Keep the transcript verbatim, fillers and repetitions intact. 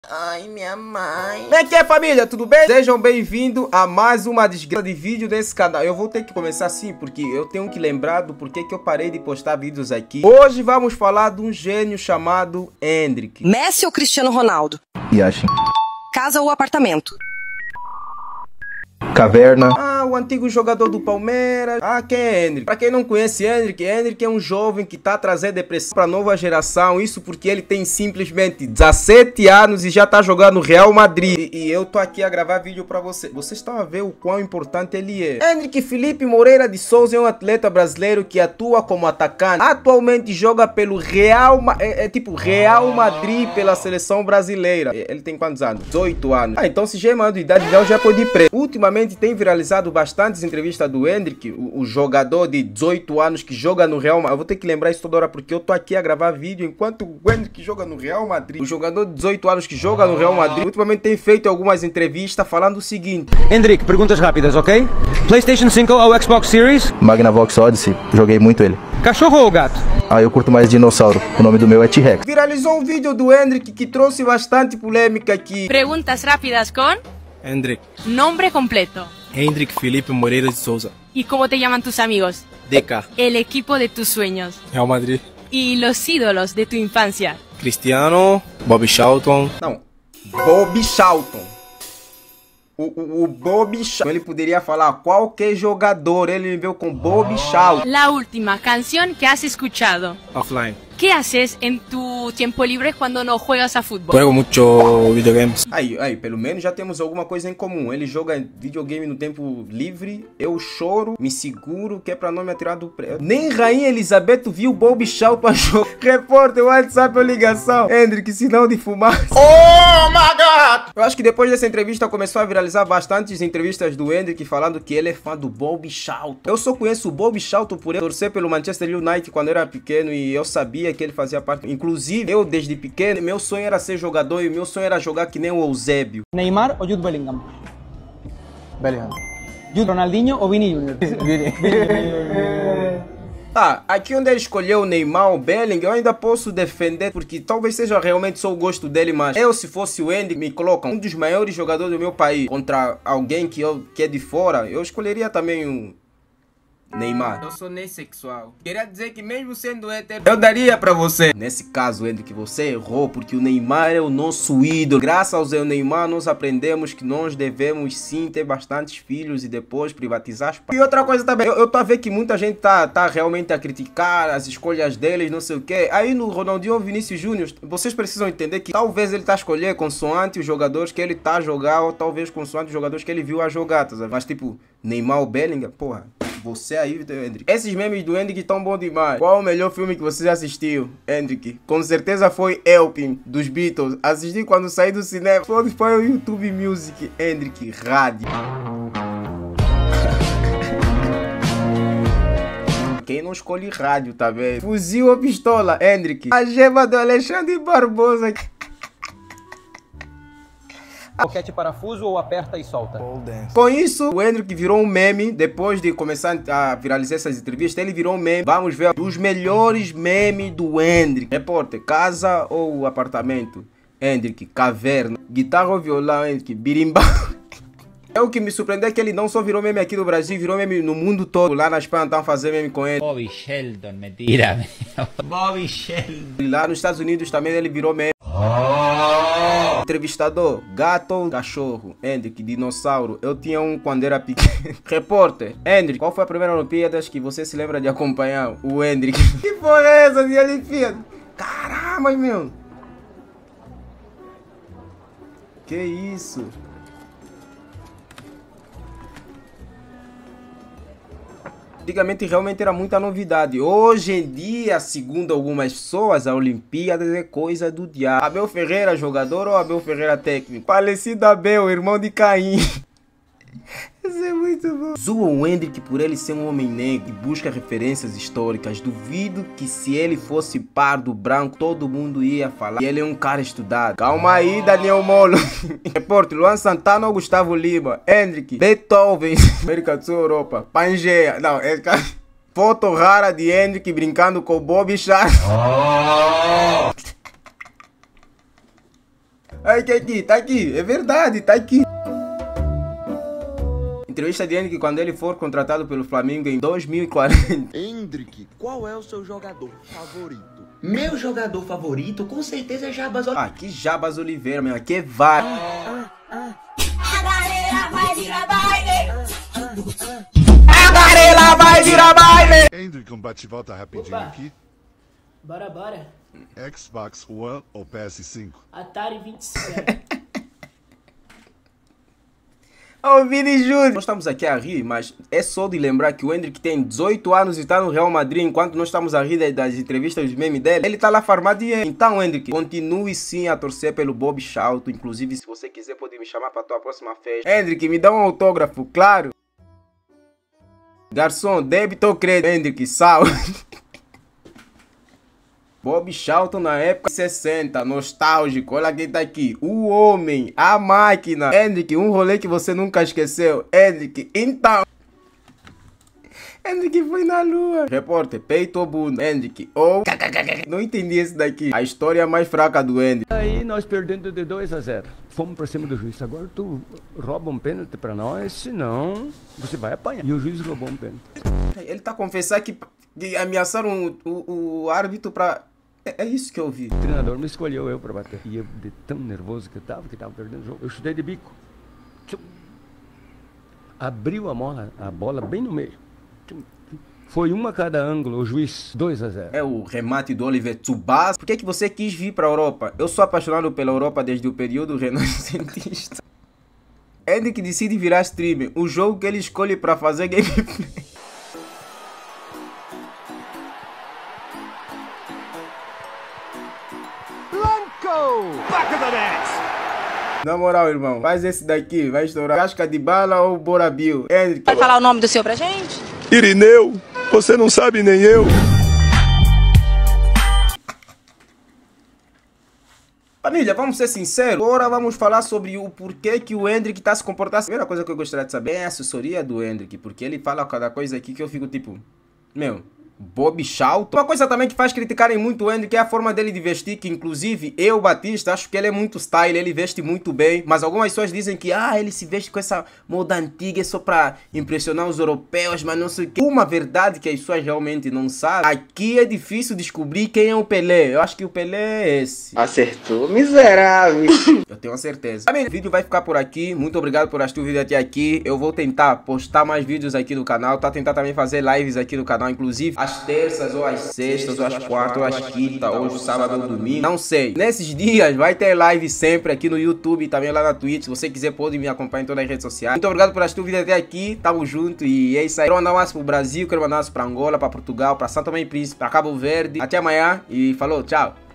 Ai, minha mãe. Como é que é, família? Tudo bem? Sejam bem-vindos a mais uma desgraça de vídeo desse canal. Eu vou ter que começar assim, porque eu tenho que lembrar do porquê que eu parei de postar vídeos aqui. Hoje vamos falar de um gênio chamado Endrick. Messi ou Cristiano Ronaldo? Yashin. Casa ou apartamento? Caverna. Ah, o antigo jogador do Palmeiras. Ah, quem é Endrick? Pra quem não conhece Endrick, Endrick é um jovem que tá trazendo depressão pra nova geração. Isso porque ele tem simplesmente dezessete anos e já tá jogando no Real Madrid. E, e eu tô aqui a gravar vídeo pra você. Vocês estão a ver o quão importante ele é. Endrick Felipe Moreira de Souza é um atleta brasileiro que atua como atacante. Atualmente joga pelo Real Ma é, é tipo Real Madrid pela seleção brasileira. Ele tem quantos anos? dezoito anos. Ah, então se já é maior de idade, já pode ir preso. Ultimamente tem viralizado bastantes entrevistas do Endrick, o, o jogador de dezoito anos que joga no Real Madrid. Eu vou ter que lembrar isso toda hora porque eu tô aqui a gravar vídeo enquanto o Endrick joga no Real Madrid. O jogador de dezoito anos que joga no Real Madrid ultimamente tem feito algumas entrevistas falando o seguinte: Endrick, perguntas rápidas, ok? PlayStation cinco ou Xbox Series? Magnavox Odyssey, joguei muito ele. Cachorro ou gato? Ah, eu curto mais dinossauro. O nome do meu é T-Rex. Viralizou um vídeo do Endrick que trouxe bastante polêmica aqui. Preguntas rápidas con Endrick. nombre completo. Endrick Felipe Moreira de Souza. ¿Y cómo te llaman tus amigos? D K. El equipo de tus sueños. Real Madrid. ¿Y los ídolos de tu infancia? Cristiano. Bobby Charlton. Não, Bobby Charlton. O, o, o Bobby Charlton. Ele poderia falar qualquer jogador. Ele veio com Bobby Charlton. La última canción que has escuchado. Offline. ¿Qué haces en tu tiempo libre cuando no juegas a fútbol? Juego mucho videogames. Aí, aí, pelo menos já temos alguma coisa em comum. Ele joga videogame no tempo livre, eu choro, me seguro, que é pra não me atirar do prédio. Nem Rainha Elizabeth viu o Bobby Charlton a jogar. Repórter, WhatsApp ou ligação. Endrick, sinal de fumaça. Oh my God! Eu acho que depois dessa entrevista começou a viralizar bastantes entrevistas do Endrick falando que ele é fã do Bobby Charlton. Eu só conheço o Bobby Charlton por eu torcer pelo Manchester United quando eu era pequeno e eu sabia que ele fazia parte. Inclusive, eu desde pequeno, meu sonho era ser jogador e meu sonho era jogar que nem o Eusébio. Neymar ou Jude Bellingham? Bellingham. Jude Ronaldinho ou Vini Júnior? Tá, aqui onde ele escolheu o Neymar ou Bellingham, eu ainda posso defender, porque talvez seja realmente só o gosto dele, mas eu, se fosse o Endrick, me colocam um dos maiores jogadores do meu país contra alguém que, eu, que é de fora, eu escolheria também um Neymar. Eu sou nem sexual. Queria dizer que mesmo sendo hétero, eu daria pra você. Nesse caso, Endrick, você errou, porque o Neymar é o nosso ídolo. Graças ao Neymar, nós aprendemos que nós devemos sim ter bastantes filhos e depois privatizar as... E outra coisa também, eu, eu tô a ver que muita gente tá, tá realmente a criticar as escolhas deles, não sei o que. Aí no Ronaldinho ou Vinícius Júnior, vocês precisam entender que talvez ele tá a escolher consoante os jogadores que ele tá a jogar, ou talvez consoante os jogadores que ele viu a jogar, tá? Mas tipo, Neymar ou Bellingham, porra. Você aí, Endrick. Esses memes do Endrick estão bons demais. Qual o melhor filme que você já assistiu, Endrick? Com certeza foi Helping, dos Beatles. Assisti quando saí do cinema. Foi o YouTube Music, Endrick, rádio. Quem não escolhe rádio, tá vendo? Fuzil ou pistola, Endrick? A gema do Alexandre Barbosa. Boquete parafuso ou aperta e solta? Com isso, o Endrick virou um meme. Depois de começar a viralizar essas entrevistas, ele virou um meme. Vamos ver os melhores memes do Endrick. Repórter, casa ou apartamento? Endrick, caverna. Guitarra ou violão? Endrick, birimbau. É o que me surpreendeu é que ele não só virou meme aqui no Brasil, virou meme no mundo todo. Lá na Espanha estão fazendo meme com ele. Bobby Sheldon, mentira. Bobby Sheldon. Lá nos Estados Unidos também ele virou meme. Entrevistador, gato ou cachorro? Endrick, dinossauro. Eu tinha um quando era pequeno. Repórter, Endrick, qual foi a primeira Olimpíadas que você se lembra de acompanhar? O Endrick. Que porra é essa de Olimpíada? Caramba, meu. Que isso? Antigamente realmente era muita novidade. Hoje em dia, segundo algumas pessoas, a Olimpíada é coisa do diabo. Abel Ferreira, jogador ou Abel Ferreira, técnico? Falecido Abel, irmão de Caim. Isso é muito bom. Zoam o Endrick por ele ser um homem negro e busca referências históricas. Duvido que se ele fosse pardo branco, todo mundo ia falar. E ele é um cara estudado. Calma aí, Daniel Molo. Repórter, Luan Santana ou Gustavo Lima? Endrick, Beethoven, América do Sul, Europa. Pangeia. Não, é... Foto rara de Endrick brincando com o Bobby Charlton. Oh. Ai, que aqui, tá aqui. É verdade, tá aqui. Entrevista de Endrick quando ele for contratado pelo Flamengo em dois mil e quarenta. Endrick, qual é o seu jogador favorito? Meu jogador favorito, com certeza, é Jabas Oliveira. Ah, que Jabas Oliveira, meu. Aqui é VAR. A galera vai virar baile. A galera vai virar baile. Endrick, um bate-volta rapidinho Opa. aqui. Bora, bora. Xbox One ou P S cinco? Atari vinte e sete. Ô, Vini Júnior. Nós estamos aqui a rir, mas é só de lembrar que o Endrick tem dezoito anos e está no Real Madrid, enquanto nós estamos a rir das entrevistas dos memes dele. Ele tá lá farmar dinheiro. Então, Endrick, continue sim a torcer pelo Bob Charlton. Inclusive, se você quiser, pode me chamar para tua próxima festa. Endrick, me dá um autógrafo, claro. Garçom, débito ou crédito? Endrick, sal. Bob Charlton na época sessenta, nostálgico, olha quem tá aqui, o homem, a máquina. Endrick, um rolê que você nunca esqueceu. Endrick, então. Endrick foi na lua. Repórter, peito ou bunda? Endrick, ou... Não entendi esse daqui. A história mais fraca do Endrick. Aí nós perdendo de dois a zero. Fomos pra cima do juiz. Agora tu rouba um pênalti pra nós, senão você vai apanhar. E o juiz roubou um pênalti. Ele tá confessando que, que ameaçaram o, o, o árbitro pra... É, é isso que eu vi. O treinador me escolheu eu pra bater. E eu, de tão nervoso que eu tava, que tava perdendo o jogo, eu chutei de bico. Tchum. Abriu a bola, a bola bem no meio. Tchum. Foi uma a cada ângulo, o juiz, dois a zero. É o remate do Oliver Tsubasa. Por que que você quis vir pra Europa? Eu sou apaixonado pela Europa desde o período renascentista. Endrick decide virar streamer. O jogo que ele escolhe pra fazer gameplay. Back of the net. Na moral, irmão, faz esse daqui, vai estourar. Casca de bala ou Borabil? Endrick. Vai falar o nome do seu pra gente? Irineu, você não sabe nem eu. Família, vamos ser sinceros. Agora vamos falar sobre o porquê que o Endrick tá se comportando. A primeira coisa que eu gostaria de saber é a assessoria do Endrick, porque ele fala cada coisa aqui que eu fico tipo, meu... Bob Charlton. Uma coisa também que faz criticarem muito o Endrick é a forma dele de vestir, que inclusive eu, Batista, acho que ele é muito style, ele veste muito bem, mas algumas pessoas dizem que ah, ele se veste com essa moda antiga, é só pra impressionar os europeus, mas não sei o que. Uma verdade que as pessoas realmente não sabem, aqui é difícil descobrir quem é o Pelé. Eu acho que o Pelé é esse. Acertou, miserável. Eu tenho uma certeza. O vídeo vai ficar por aqui, muito obrigado por assistir o vídeo até aqui. Eu vou tentar postar mais vídeos aqui no canal, tá? Tentar também fazer lives aqui no canal, inclusive às terças, ou às sextas, ou às quartas, ou às quintas, ou às sábado ou domingo. Não sei. Nesses dias vai ter live sempre aqui no YouTube e também lá na Twitch. Se você quiser, pode me acompanhar em todas as redes sociais. Muito obrigado por assistir o vídeo até aqui. Tamo junto e é isso aí. Quero mandar um abraço pro Brasil, quero mandar um abraço pra Angola, pra Portugal, pra São Tomé e Príncipe, pra Cabo Verde. Até amanhã e falou, tchau.